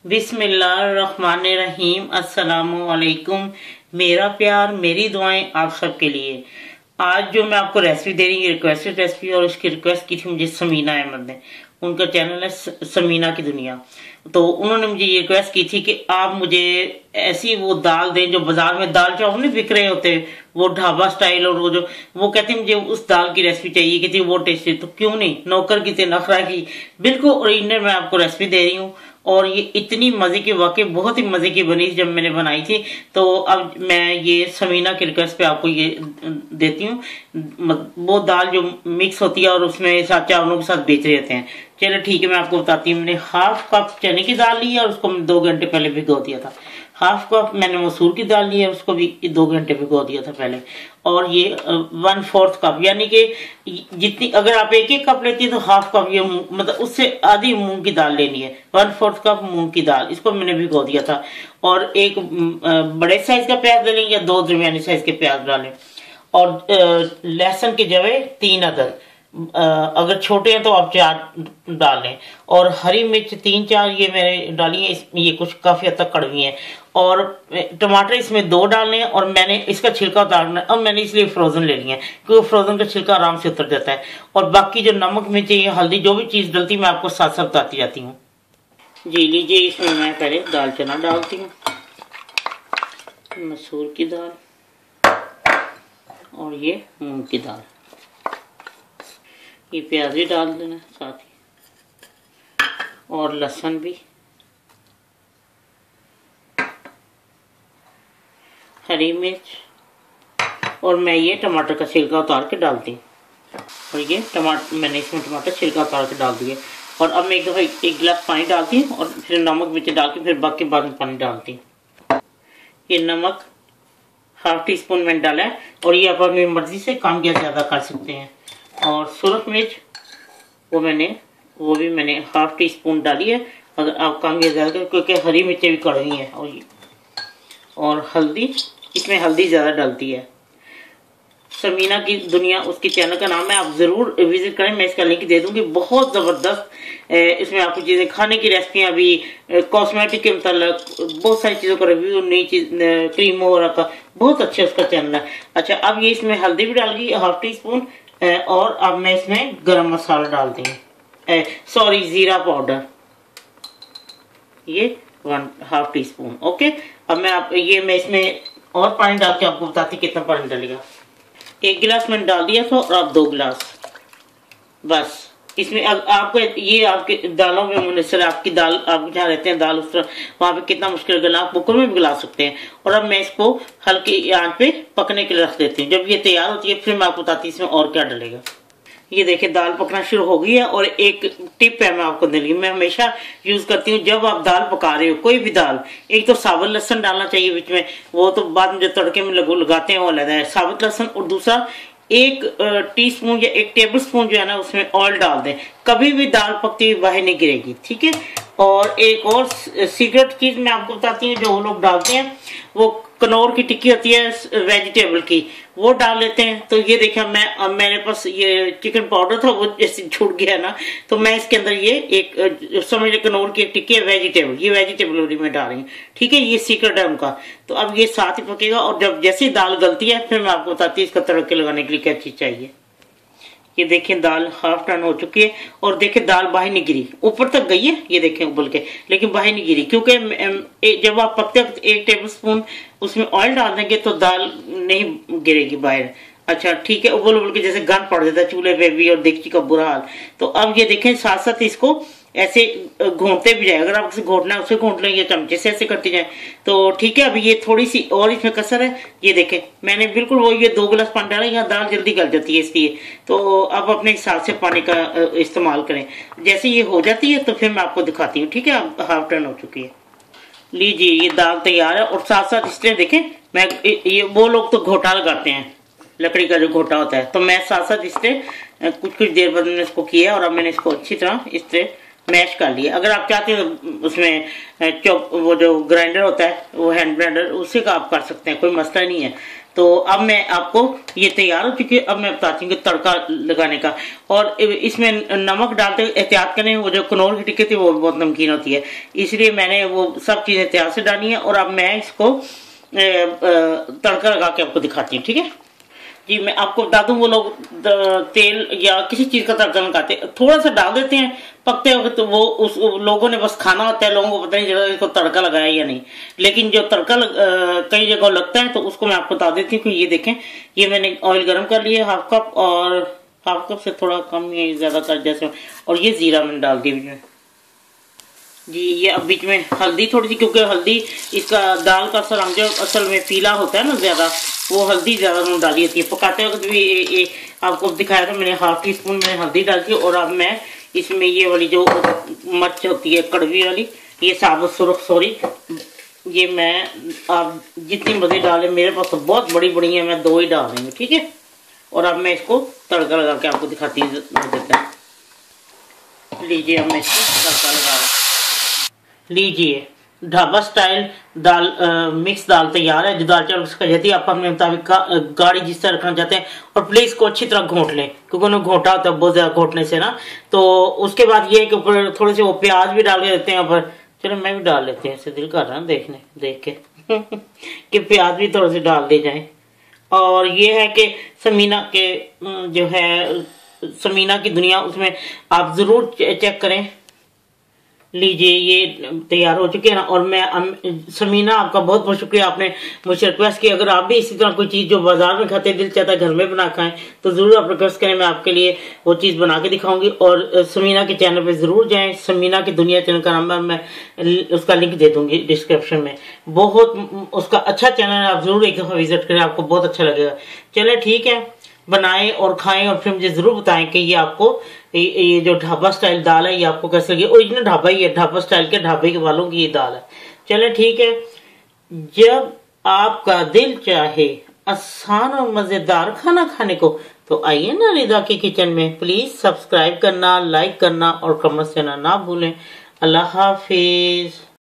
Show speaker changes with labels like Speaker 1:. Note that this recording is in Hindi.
Speaker 1: बिस्मिल्लाहिर्रहमानिर्रहीम। अस्सलामुअलैकुम। मेरा प्यार मेरी दुआएं आप सबके लिए। आज जो मैं आपको रेसिपी दे रही हूँ रिक्वेस्टेड रेसिपी, और उसकी रिक्वेस्ट की थी मुझे समीना अहमद ने। उनका चैनल है समीना की दुनिया। तो उन्होंने मुझे ये रिक्वेस्ट की थी कि आप मुझे ऐसी वो दाल दें जो बाजार में दाल चावल नहीं बिक रहे होते, वो ढाबा स्टाइल, और वो कहती मुझे उस दाल की रेसिपी चाहिए कि थी वो टेस्टी। तो क्यों नहीं, नौकर की थी नखरा की, बिल्कुल ओरिजिनल मैं आपको रेसिपी दे रही हूँ। और ये इतनी मजे की, वाकई बहुत ही मजे की बनी जब मैंने बनाई थी। तो अब मैं ये समीना की रिक्वेस्ट पे आपको ये देती हूँ। वो दाल जो मिक्स होती है और उसमें साथ चावलों के साथ बेच रहे होते हैं। चलो ठीक है, मैं आपको बताती हूँ। मैंने हाफ कप चने की दाल ली है और उसको 2 घंटे पहले भिगो दिया था। हाफ कप मैंने मसूर की दाल ली है, उसको भी 2 घंटे भिगो दिया था पहले। और ये 1/4 कप, यानी कि जितनी, अगर आप एक कप लेती है तो हाफ कप, ये मतलब उससे आधी मूंग की दाल लेनी है। 1/4 कप मूंग की दाल, इसको मैंने भिगो दिया था। और एक बड़े साइज का प्याज ले लेंगे या 2 दरमियानी साइज के प्याज डालें। और लहसुन के जवे 3 अदद, अगर छोटे हैं तो आप 4 डाल लें। और हरी मिर्च 3-4 ये मैंने डाली है, ये कुछ काफी हद तक कड़वी है। और टमाटर इसमें 2 डालने हैं। और मैंने इसका छिलका उतारना है, अब मैंने इसलिए फ्रोजन ले लिया है क्योंकि फ्रोजन का छिलका आराम से उतर जाता है। और बाकी जो नमक मिर्च हल्दी जो भी चीज डलती मैं आपको साथ साथ बताती जाती हूँ। जी लीजिए, इसमें मैं पहले दाल चना डालती हूँ, मसूर की दाल और ये मूंग की दाल। ये प्याज भी डाल देना साथ ही, और लहसुन भी, हरी मिर्च, और मैं ये टमाटर का छिलका उतार के डालती हूँ। और ये टमाटर, मैंने इसमें टमाटर छिलका उतार के डाल दिए। और अब मैं एक दफा 1 गिलास पानी डालती हूँ और फिर नमक मिर्च डाल के फिर बाकी बाद में पानी डालती हूँ। ये नमक ½ टीस्पून मैंने डाला है, और ये आप अपनी मर्जी से कम या ज्यादा कर सकते हैं। और सुरख मिर्च वो भी मैंने ½ टीस्पून डाली है, अगर आप कम या ज्यादा, क्योंकि हरी मिर्चें भी कड़वी हैं। और हल्दी, इसमें हल्दी ज्यादा डलती है। समीना की दुनिया उसके चैनल का नाम है, आप जरूर विजिट करें, मैं इसका लिंक दे दूंगी। बहुत जबरदस्त इसमें आपको चीजें, खाने की रेसिपियां भी, कॉस्मेटिक के मतलब बहुत सारी चीजों का रिव्यू, नई चीज, क्रीम वगैरह का, बहुत अच्छा उसका चैनल है। अच्छा, अब ये इसमें हल्दी भी डाल गई ½ टीस्पून। और अब मैं इसमें गरम मसाला डालती हूँ, सॉरी जीरा पाउडर, ये 1/2 टीस्पून। ओके, अब मैं इसमें और पानी डाल के आपको बताती कितना पानी डालेगा। 1 गिलास मैंने डाल दिया था, और अब 2 गिलास बस। इसमें आपको ये आपके दालों में मुनसर, आपकी दाल, आप जहाँ रहते हैं दाल उस तरह, वहां पे कितना मुश्किल गला, आप कुकर में भी गला सकते हैं। और अब मैं इसको हल्की आंच पे पकने के लिए रख देती हूँ। जब ये तैयार होती है फिर मैं आपको बताती हूँ इसमें और क्या डलेगा। ये देखिए दाल पकना शुरू हो गई है। और एक टिप है मैं आपको दूंगी, मैं हमेशा यूज करती हूँ जब आप दाल पका रहे हो, कोई भी दाल, एक तो साबुत लहसुन डालना चाहिए बीच में, वो तो बाद में जो तड़के में लगाते हैं वो अलग है, साबुत लहसुन। और दूसरा 1 टीस्पून या 1 टेबल स्पून जो है ना उसमें ऑयल डाल दें, कभी भी दाल पकती हुई बाहर नहीं गिरेगी, ठीक है। और एक और सीक्रेट चीज मैं आपको बताती हूँ, जो वो लोग डालते हैं, वो कनौर की टिक्की होती है वेजिटेबल की, वो डाल लेते हैं। तो ये देखा, मेरे पास ये चिकन पाउडर था, वो जैसे छूट गया ना, तो मैं इसके अंदर ये एक समझ कनौर की एक टिक्की है वेजिटेबल, ये वेजिटेबल में डाल रही हूँ, ठीक है। ये सीक्रेट है उनका। तो अब ये साथ ही पकेगा, और जब जैसे दाल गलती है फिर मैं आपको बताती हूँ इसका तड़के लगाने के लिए क्या चीज चाहिए। ये देखें दाल हाफ टर्न हो चुकी है, और देखें दाल बाहर नहीं गिरी, ऊपर तक गई है, ये देखें उबल के, लेकिन बाहर नहीं गिरी, क्योंकि जब आप पकते वक्त 1 टेबल स्पून उसमें ऑयल डाल देंगे तो दाल नहीं गिरेगी बाहर। अच्छा ठीक है, उबल उबल के जैसे गंद पड़ जाता है चूल्हे पे भी, और देगची का बुरा हाल। तो अब ये देखें साथ साथ इसको ऐसे घोंटते भी जाए, अगर आप उसे घोटना है उसे घोट लें, या चमचे से ऐसे करते जाए तो ठीक है। अभी ये थोड़ी सी और इसमें कसर है, ये देखें मैंने बिल्कुल वो ये 2 गिलास पानी डाला, यहाँ दाल जल्दी गल जाती है इसलिए। तो अब अपने हिसाब से पानी का इस्तेमाल करें। जैसे ये हो जाती है तो फिर मैं आपको दिखाती हूँ, ठीक है। अब हाफ टर्न हो चुकी है, लीजिए ये दाल तैयार है। और साथ साथ इसलिए देखें, मैं ये वो लोग तो घोटा लगाते हैं, लकड़ी का जो घोटा होता है, तो मैं साथ साथ इससे कुछ देर बाद मैंने इसको किया, और अब मैंने इसको अच्छी तरह इस तरह मैश कर लिया। अगर आप चाहते हो उसमें चॉप वो जो ग्राइंडर होता है वो हैंड ग्राइंडर उससे का आप कर सकते हैं, कोई मसला नहीं है। तो अब मैं आपको ये तैयार हो चुकी है। अब मैं बताती हूँ कि तड़का लगाने का। और इसमें नमक डालते एहतियात करें, वो जो कनौर की टिक्की थी वो बहुत नमकीन होती है, इसलिए मैंने वो सब चीज़ें एहतियात से डाली हैं। और अब मैं इसको तड़का लगा के आपको दिखाती हूँ, ठीक है जी। मैं आपको बता दूं, वो लोग तेल या किसी चीज का तड़का लगाते थोड़ा सा डाल देते हैं पकते वक्त, तो वो उस लोगों ने बस खाना होता है, लोगों को पता नहीं चलता इसको तड़का लगाया या नहीं। लेकिन जो तड़का कई जगह लगता है, तो उसको मैं आपको बता देती हूँ कि ये देखें, ये मैंने ऑयल गर्म कर लिया हाफ कप, और हाफ कप से थोड़ा कम या ज्यादा कर जैसे, और ये जीरा मैंने डाल दिया बीच में जी। ये अब बीच में हल्दी थोड़ी सी, क्योंकि हल्दी इसका दाल का रंग जो असल में पीला होता है ना ज्यादा, वो हल्दी ज्यादा मैंने डाली होती है। पकाते वक्त भी आपको दिखाया था मैंने, हाफ टी स्पून मैंने हल्दी डाली थी। और अब मैं इसमें ये वाली जो मिर्च होती है कड़वी वाली, ये साबुत सुरख सॉरी, ये मैं आप जितनी मर्जी डालें, मेरे पास तो बहुत बड़ी बड़ी है, मैं 2 ही डाल रही हूँ, ठीक है। और अब मैं इसको तड़का लगा के आपको दिखाती हूँ। लीजिए, अब मैं इसको तड़का लगा रहा हूँ। लीजिए, ढाबा स्टाइल दाल मिक्स दाल तैयार है। जो दाल चावल उसका जाती है, आप अपने मुताबिक गाढ़ी जिस तरह रखना चाहते हैं। और प्लीज को अच्छी तरह घोंट लें, क्योंकि उन्हें घोटा होता है बहुत ज्यादा घोटने से ना। तो उसके बाद ये कि ऊपर थोड़े से वो प्याज भी डाल के देते हैं ऊपर। चलो मैं भी डाल लेती हूँ, इससे दिल कर रहा है देख के कि प्याज भी थोड़े से डाल दे जाए। और ये है कि समीना के जो है समीना की दुनिया, उसमें आप जरूर चेक करें। लीजिए, ये तैयार हो चुके हैं ना। और मैं समीना, आपका बहुत बहुत शुक्रिया, आपने मुझसे रिक्वेस्ट की। अगर आप भी इसी तरह कोई चीज जो बाजार में खाते दिल चाहता है घर में बना खाएं, तो जरूर आप रिक्वेस्ट करें, मैं आपके लिए वो चीज बना के दिखाऊंगी। और समीना के चैनल पे जरूर जाएं, समीना की दुनिया चैनल का नंबर मैं उसका लिंक दे दूंगी डिस्क्रिप्शन में। बहुत उसका अच्छा चैनल है, आप जरूर एक दफा विजिट करें, आपको बहुत अच्छा लगेगा। चले ठीक है, बनाएं और खाएं, और फिर मुझे जरूर बताएं कि ये आपको ये जो ढाबा स्टाइल दाल है ये आपको कैसे लगी। ओरिजिनल ढाबा ही है, ढाबा स्टाइल के ढाबे के वालों की ये दाल है। चले ठीक है, जब आपका दिल चाहे आसान और मजेदार खाना खाने को, तो आइए ना रिदा के किचन में। प्लीज सब्सक्राइब करना, लाइक करना और कमेंट करना ना भूलें। अल्लाह हाफिज।